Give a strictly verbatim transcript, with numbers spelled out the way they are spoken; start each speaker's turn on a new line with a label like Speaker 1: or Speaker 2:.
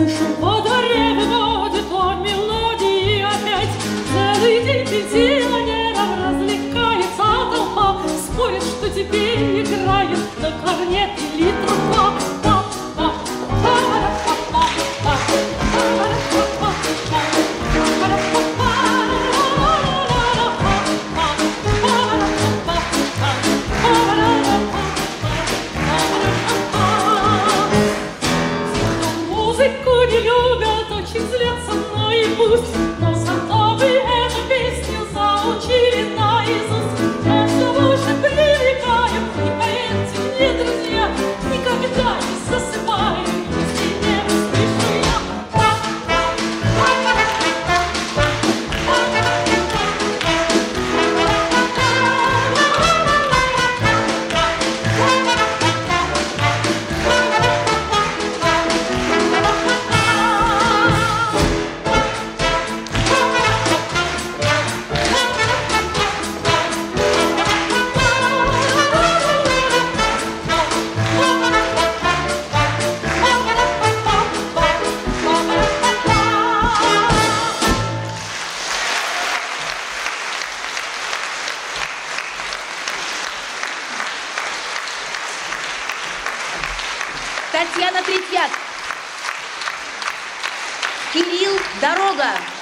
Speaker 1: Шум во дворе выводит о мелодии опять. Целый день пенсионеров развлекается толпа. Спорят, что теперь играет на корнет или труба. Музыку не любят, очень злятся, но и пусть. Но зато вы эту песню заучили наизусть. Я все больше привлекаю, и поверьте мне, друзья, никогда не засыпаю, если не услышу я.
Speaker 2: Татьяна Третьяк. Кирилл Дорога.